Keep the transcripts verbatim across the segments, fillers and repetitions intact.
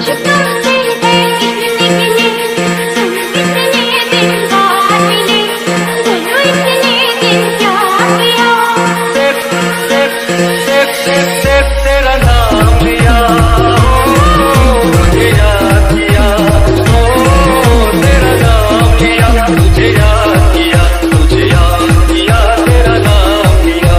तेरा नाम लिया, तुझे याद किया, तेरा नाम लिया, तुझे याद किया, तुझे याद किया, तेरा नाम लिया।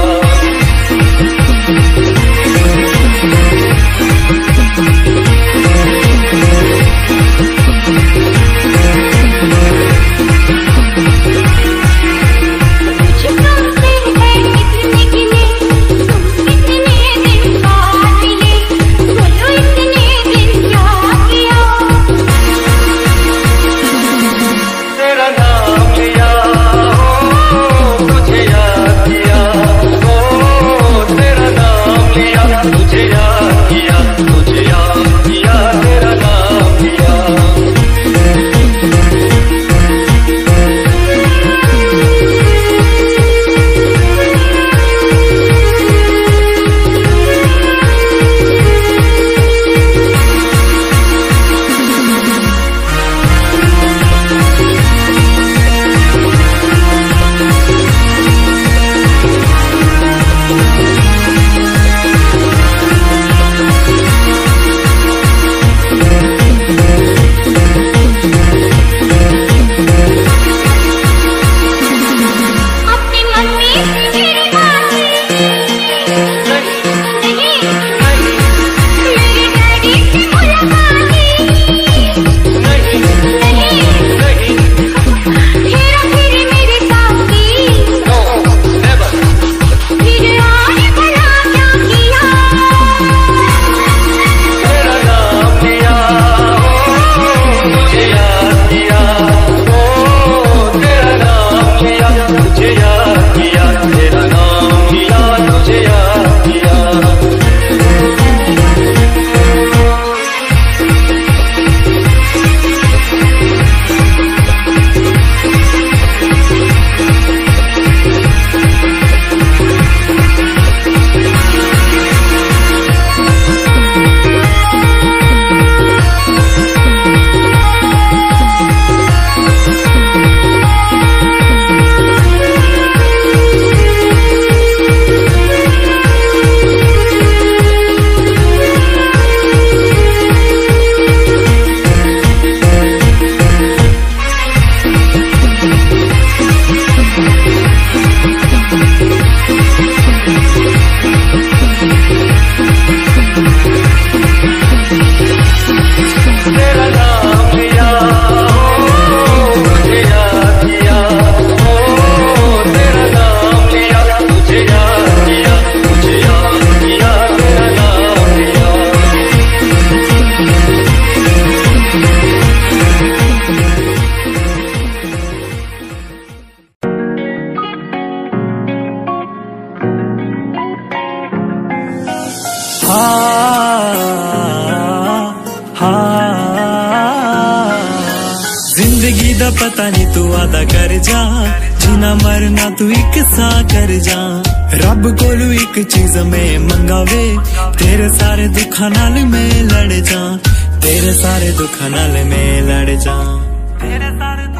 पता नहीं तू वादा कर जा, जीना मरना तू एक सा कर जा। रब कोलू एक चीज में मंगावे, तेरे सारे दुखा नाल में लड़ जा, तेरे सारे दुखा नाल में लड़ जा, तेरे सारे